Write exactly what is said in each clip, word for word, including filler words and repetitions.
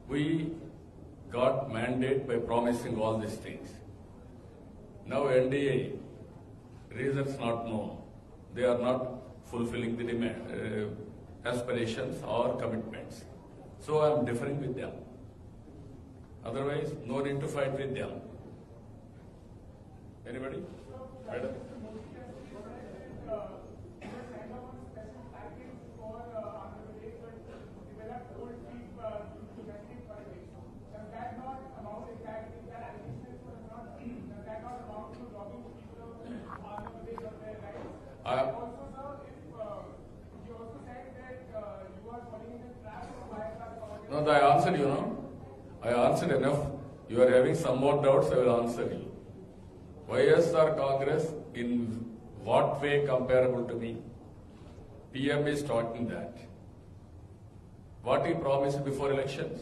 We got mandate by promising all these things. Now N D A, reasons not known. They are not fulfilling the demand, uh, aspirations or commitments. So I am differing with them. Otherwise, no need to fight with them. Anybody? Madam? I, no, I answered you, no? I answered enough. You are having some more doubts, I will answer you. Y S R Congress, in what way comparable to me? P M is talking that. What he promised before elections?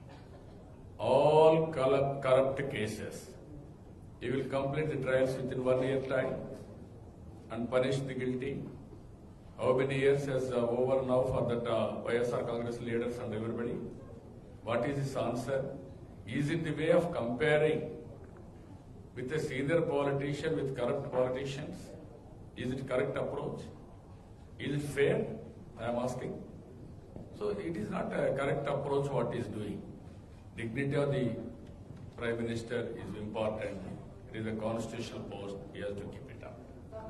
All corrupt cases. He will complete the trials within one year time and punish the guilty. How many years has uh, over now for that uh, Y S R Congress leaders and everybody? What is his answer? Is it the way of comparing with a senior politician with corrupt politicians? Is it correct approach? Is it fair? I am asking. So it is not a correct approach what he is doing. Dignity of the Prime Minister is important. It is a constitutional post. He has to keep it up.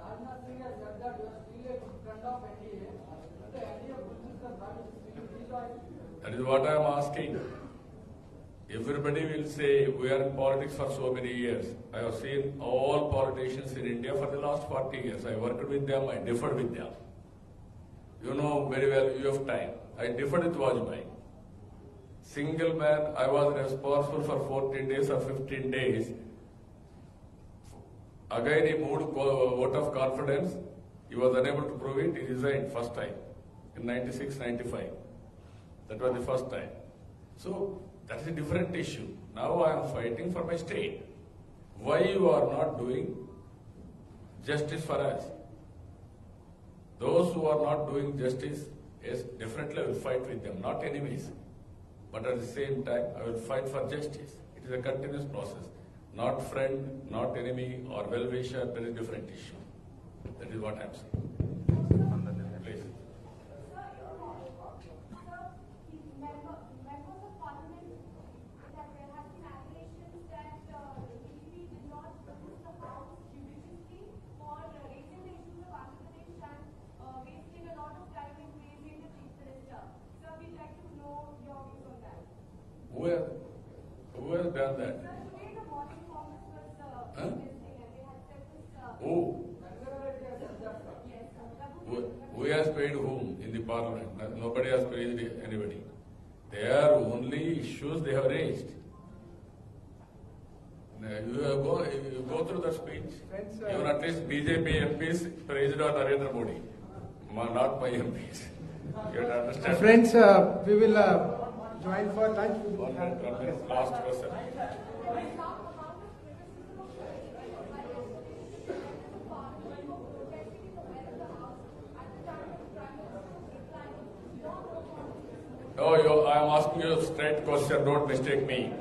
That is what I am asking. Everybody will say we are in politics for so many years. I have seen all politicians in India for the last forty years. I worked with them, I differed with them. You know very well, you have time. I differed with Vajpayee. Single man, I was responsible for fourteen days or fifteen days. Again, he moved vote of confidence. He was unable to prove it. He resigned first time in ninety-six ninety-five. That was the first time. So that is a different issue. Now I am fighting for my state. Why you are not doing justice for us? Those who are not doing justice, yes, definitely I will fight with them, not enemies. But at the same time, I will fight for justice. It is a continuous process. Not friend, not enemy, or well-wisher, there is a different issue. That is what I am saying. Please. Who has, who has done that? Huh? Who? Who? Who has paid whom in the parliament? Nobody has paid anybody. They are only issues they have raised. You go, you go through the speech. Even at least B J P M Ps praised Narendra Modi, not my M Ps. You have to understand. Friends, uh, we will uh, join for lunch. One minute, one minute. Last question. No, you, I am asking you a straight question, don't mistake me.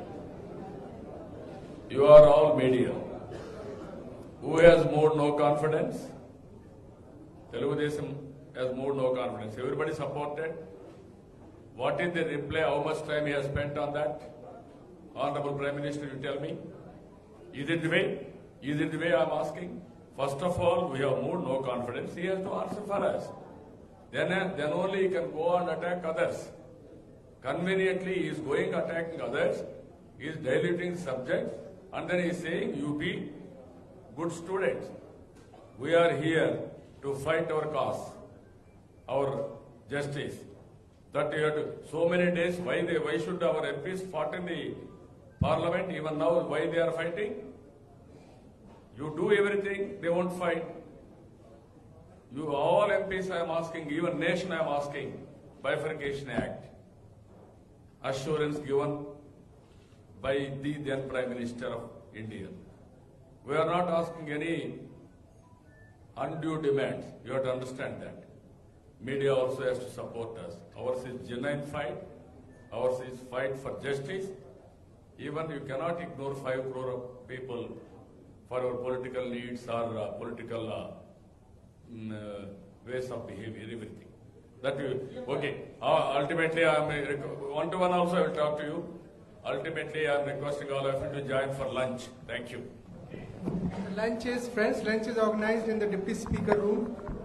You are all media. Who has moved no confidence? Telugu Desam has moved no confidence. Everybody supported. What is the reply? How much time he has spent on that? Honorable Prime Minister, you tell me. Is it the way? Is it the way I am asking? First of all, we have moved no confidence. He has to answer for us. Then, then only he can go and attack others. Conveniently, he is going attacking others. He is diluting subjects. And then he is saying, you be good students. We are here to fight our cause, our justice. That you have to, so many days, why they, why should our M Ps fought in the parliament, even now, why they are fighting? You do everything, they won't fight. You, all M Ps I am asking, even nation I am asking, Bifurcation Act, assurance given by the then Prime Minister of India. We are not asking any undue demands. You have to understand that. Media also has to support us. Ours is genuine fight. Ours is fight for justice. Even you cannot ignore five crore of people for our political needs or uh, political uh, mm, uh, ways of behavior, everything. That you, okay. Uh, ultimately, I am one to one also I will talk to you. Ultimately, I am requesting all of you to join for lunch. Thank you. The lunch is, friends, lunch is organized in the Deputy Speaker room.